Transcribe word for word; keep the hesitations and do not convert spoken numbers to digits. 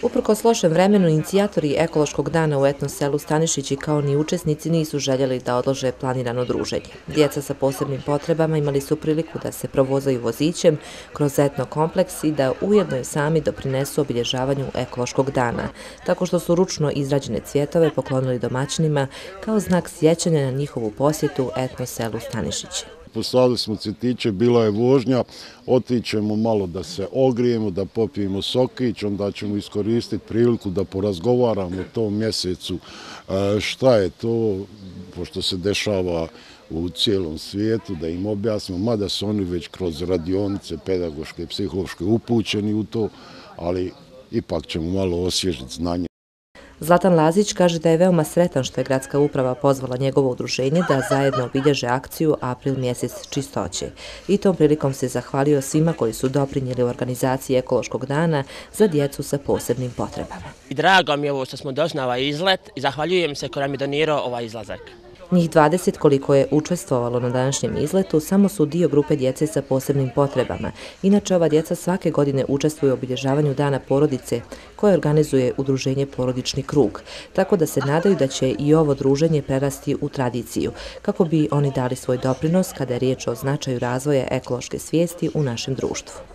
Uprkos lošem vremenu, inicijatori ekološkog dana u etno selu Stanišići kao ni učesnici nisu željeli da odlože planirano druženje. Djeca sa posebnim potrebama imali su priliku da se provozaju vozićem kroz etno kompleks i da ujedno i sami doprinesu obilježavanju ekološkog dana, tako što su ručno izrađene cvjetove poklonili domaćinima kao znak sjećanja na njihovu posjetu etno selu Stanišići. Poslali smo cvjetiće, bila je vožnja, otićemo malo da se ogrijemo, da popijemo sokić, onda ćemo iskoristiti priliku da porazgovaramo o tom mjesecu šta je to, pošto se dešava u cijelom svijetu, da im objasnimo, mada su oni već kroz radionice pedagoške i psihološke upućeni u to, ali ipak ćemo malo osvježiti znanje. Zlatan Lazić kaže da je veoma sretan što je gradska uprava pozvala njegovo udruženje da zajedno obilježe akciju April mjesec čistoće. I tom prilikom se zahvalio svima koji su doprinijeli u organizaciji ekološkog dana za djecu sa posebnim potrebama. I drago mi je ovo što smo došli na ovaj izlet i zahvaljujem se ko nam je donirao ovaj izlazak. Njih dvadeset koliko je učestvovalo na današnjem izletu samo su dio grupe djece sa posebnim potrebama. Inače, ova djeca svake godine učestvuju u obilježavanju Dana porodice koje organizuje udruženje Porodični krug, tako da se nadaju da će i ovo druženje prerasti u tradiciju, kako bi oni dali svoj doprinos kada je riječ o značaju razvoja ekološke svijesti u našem društvu.